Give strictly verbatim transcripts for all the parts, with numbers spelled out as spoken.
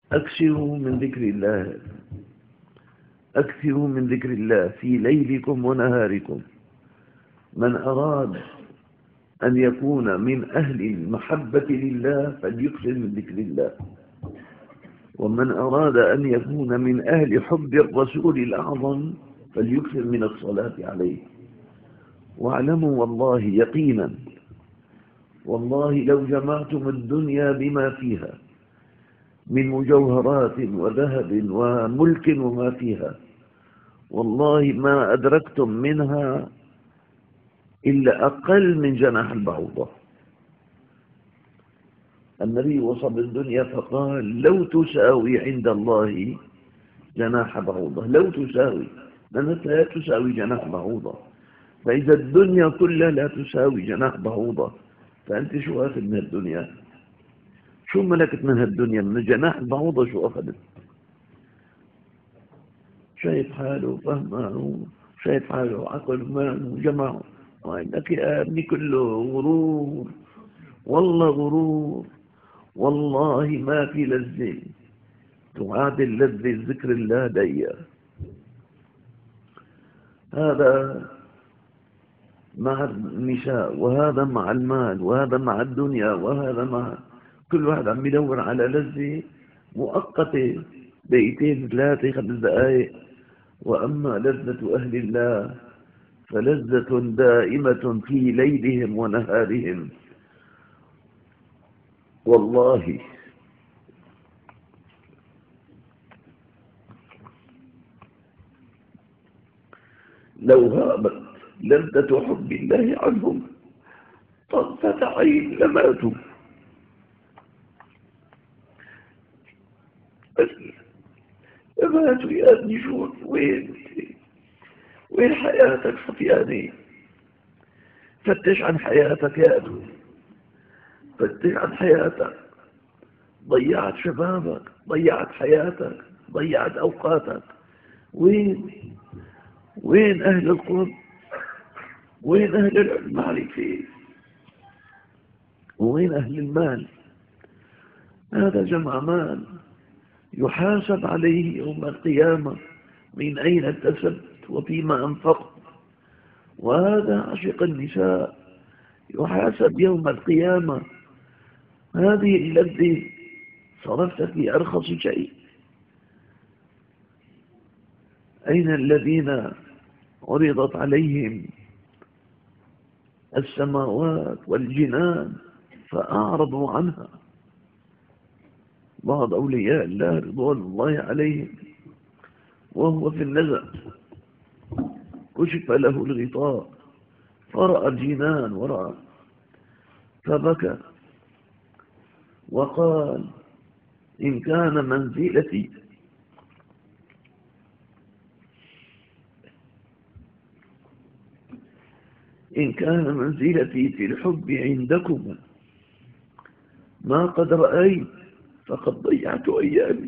أكثروا من ذكر الله، أكثروا من ذكر الله في ليلكم ونهاركم. من أراد أن يكون من أهل المحبة لله فليكثر من ذكر الله، ومن أراد أن يكون من أهل حب الرسول الأعظم فليكثر من الصلاة عليه. واعلموا والله يقينا، والله لو جمعتم الدنيا بما فيها من مجوهرات وذهب وملك وما فيها، والله ما أدركتم منها إلا أقل من جناح البعوضة. النبي وصف الدنيا فقال لو تساوي عند الله جناح بعوضة، لو تساوي، لأنها لا تساوي جناح بعوضة. فإذا الدنيا كلها لا تساوي جناح بعوضة، فأنت شو أخذ من الدنيا؟ شو ملكت منها الدنيا؟ من جناح البعوضة شو أخذت؟ شايف حاله فهمه، شايف حاله عقل ومال وجمعه، وإنك يا ابني كله غرور، والله غرور. والله ما في لذة تعادل لذة ذكر الله دي. هذا مع النساء، وهذا مع المال، وهذا مع الدنيا، وهذا مع كل واحد عم يدور على لذة مؤقتة، دقيقتين ثلاثة خمس دقائق. وأما لذة أهل الله فلذة دائمة في ليلهم ونهارهم. والله لو غابت لذة حب الله عنهم طرفة عين لماتوا. بس ماتوا يا ابني. شو وين وين حياتك صفياني؟ فتش عن حياتك يا ابني، فتش عن حياتك. ضيعت شبابك، ضيعت حياتك، ضيعت أوقاتك. وين وين أهل القرب؟ وين أهل المعرفة؟ وين أهل المال؟ هذا جمع مال يحاسب عليه يوم القيامة من أين اكتسبت وفيما أنفقت. وهذا عشق النساء يحاسب يوم القيامة، هذه اللذة صرفت في أرخص شيء. أين الذين عرضت عليهم السماوات والجنان فأعرضوا عنها؟ بعض أولياء الله رضوان الله عليهم وهو في النزع كشف له الغطاء فرأى الجنان ورأى، فبكى وقال إن كان منزلتي إن كان منزلتي في الحب عندكم ما قد رأيت فقد ضيعت أيامي.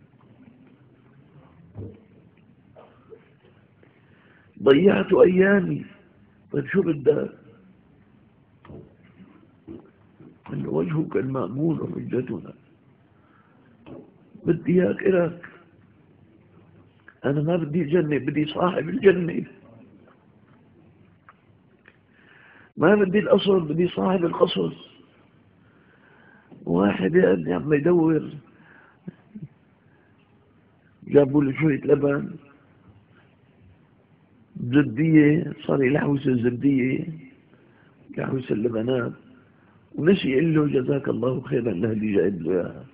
ضيعت أيامي. طيب شو بدك؟ أن وجهك المأمون حجتنا. بدي إياك إلك. أنا ما بدي الجنة، بدي صاحب الجنة. ما بدي القصر، بدي صاحب القصر. واحد يا ابني عم يدور، جابوا له شوية لبن زبدية، صار يلحوس الزبدية يلحوس اللبنات، ونسي يقول له جزاك الله خيرا لهاللي جايب له اياها.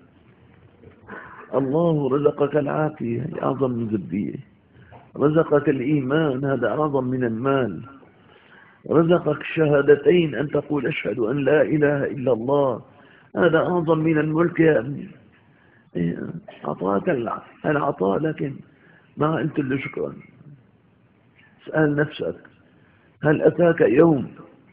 الله رزقك العافية أعظم من زبدية، رزقك الإيمان هذا أعظم من المال، رزقك الشهادتين أن تقول أشهد أن لا إله إلا الله هذا أعظم من الملك يا ابني. أعطاك العطاء لكن ما قلت له شكرا. اسأل نفسك هل أتاك يوم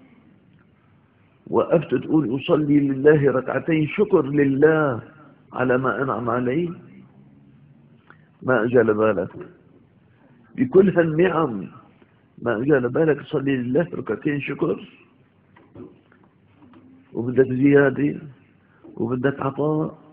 وقفت تقول أصلي لله ركعتين شكر لله على ما أنعم عليه؟ ما أجال بالك بكل هالنعم، ما أجال بالك تصلي لله ركعتين شكر؟ وبدك زيادة وبدك عطاء.